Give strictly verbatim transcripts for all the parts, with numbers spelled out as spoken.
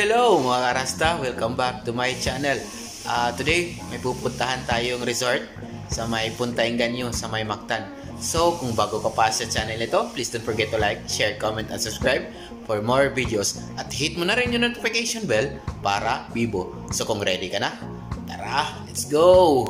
hello mga karasta! Welcome back to my channel. uh, Today, may pupuntahan tayong resort sa may Punta Engaño, sa may Mactan. So, kung bago ka pa sa channel ito, please don't forget to like, share, comment, and subscribe for more videos. At hit mo na rin yung notification bell para bibo. So, kung ready ka na, tara, let's go!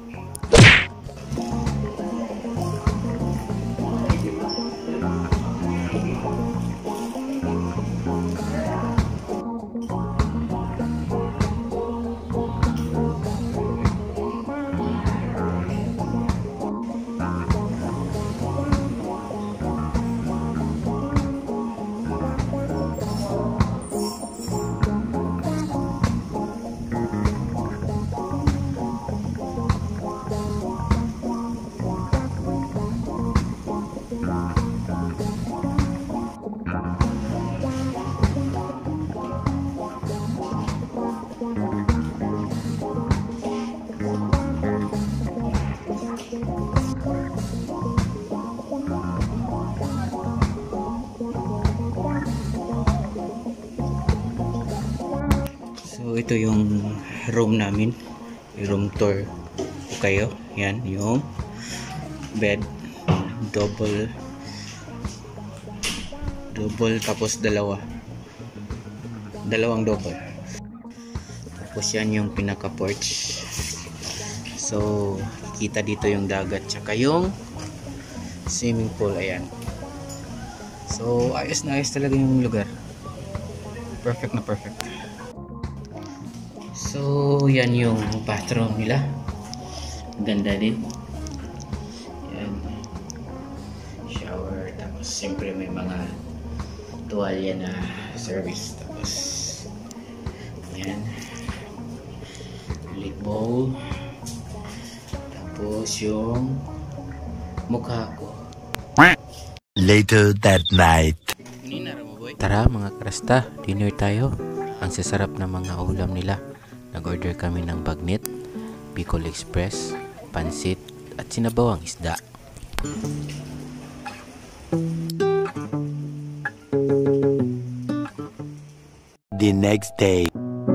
So ito yung room namin, yung room tour ko kayo. Yan yung bed, double double tapos dalawa dalawang double, tapos yan yung pinaka porch. So kita dito yung dagat tsaka yung swimming pool. Ayan, so ayos na ayos talaga yung lugar, perfect na perfect. So yan yung bathroom nila, ganda din. Yan, shower, tapos siyempre may mga tuwalya na service. Tapos yan, lip bowl, tapos yung mukha ko. Later that night. Tara mga karasta, dinner tayo. Ang sasarap na mga ulam nila. Nag-order kami ng bagnet, Bicol Express, pansit, at sinabawang isda. The next day.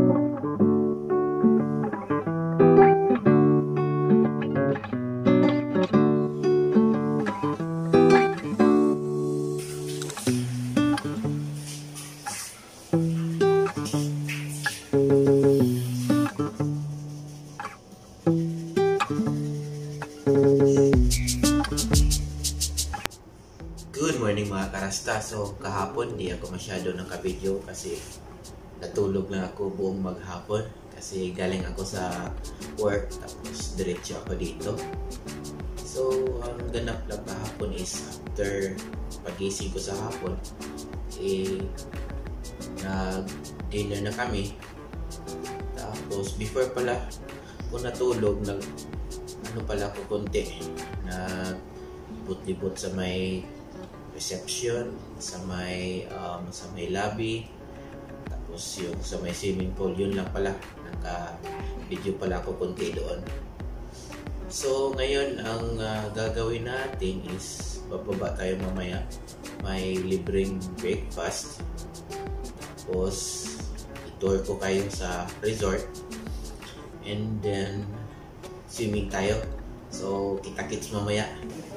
Good morning mga karasta. So kahapon di ako masyado nakabidyo kasi natulog lang ako buong maghapon kasi galing ako sa work tapos diretso ako dito. So ang ganap lang kahapon is after pagising ko sa hapon, eh nag dinner na kami. Tapos before pala ko natulog, nag ano pala ako konti, nag libot-libot sa may reception, sa may um, sa may lobby, tapos yung sa may swimming pool. Yun lang pala, naka video pala ako konti doon. So ngayon ang uh, gagawin natin is bababa tayo mamaya, may libreng breakfast, tapos i-tour ko kayo sa resort, and then swimming tayo. So kita-kits mamaya.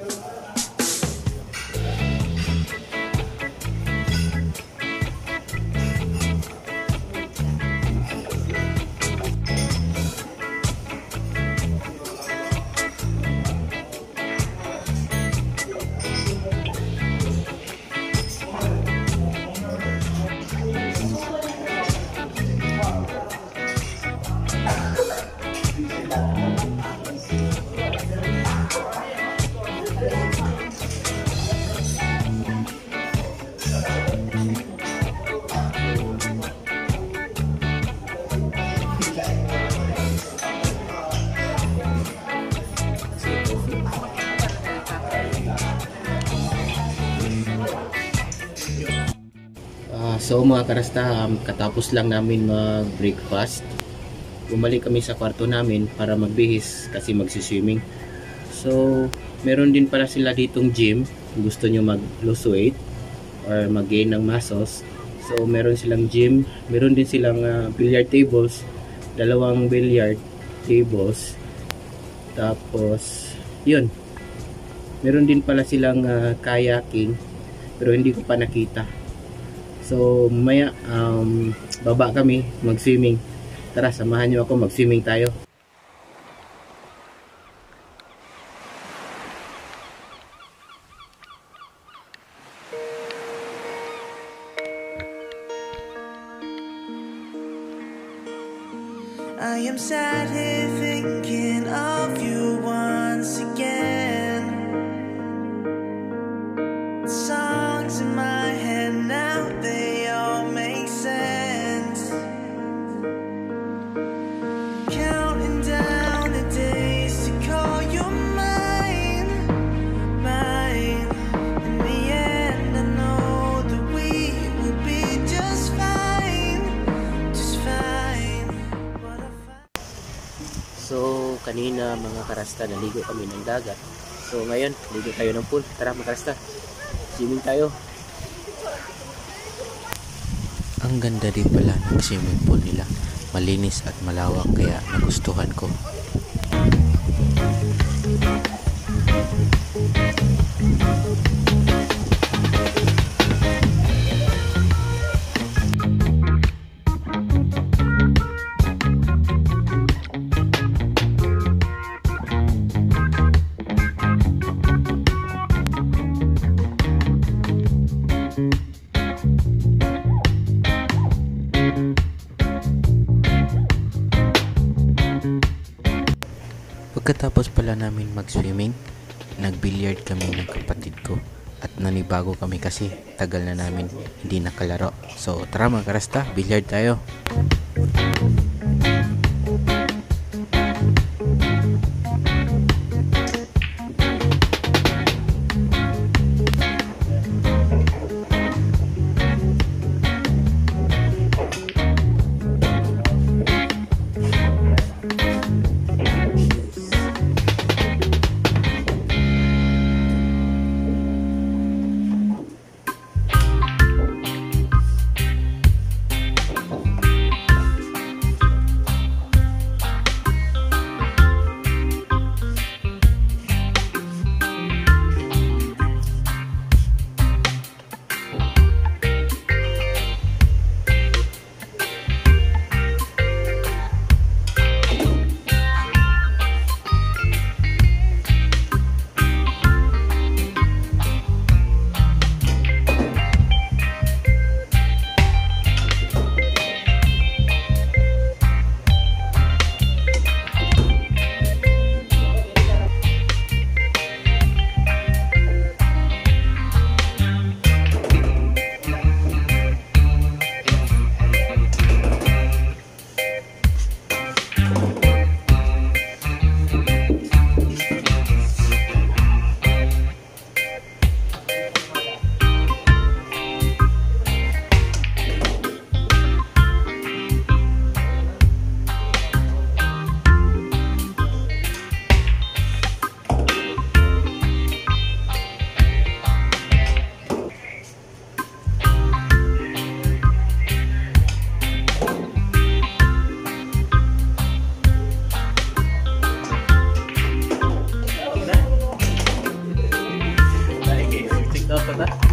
So mga karasta, um, katapos lang namin mag-breakfast, bumalik kami sa kwarto namin para magbihis kasi magsiswimming. So meron din pala sila ditong gym kung gusto nyo mag-lose weight or mag-gain ng muscles. So meron silang gym, meron din silang uh, billiard tables, dalawang billiard tables. Tapos yun, meron din pala silang uh, kayaking, pero hindi ko pa nakita. So maya um, baba kami mag-swimming. Tara, samahan nyo ako, mag-swimming tayo. I am sat here thinking of you once again. Songs in my head now, they all make sense. Counting down the days to call you mine, mine. In the end, I know that we will be just fine, just fine. What a So, kanina mga karasta, naligo kami ng dagat. So, ngayon, ligo tayo ng pool. Tara mga karasta, swimming tayo. Ang ganda din pala ng swimming pool nila. Malinis at malawak, kaya nagustuhan ko. Pagkatapos pala namin mag-swimming, nag-billiard kami ng kapatid ko at nanibago kami kasi tagal na namin hindi nakalaro. So tara mga karasta, billiard tayo. Dapat ah.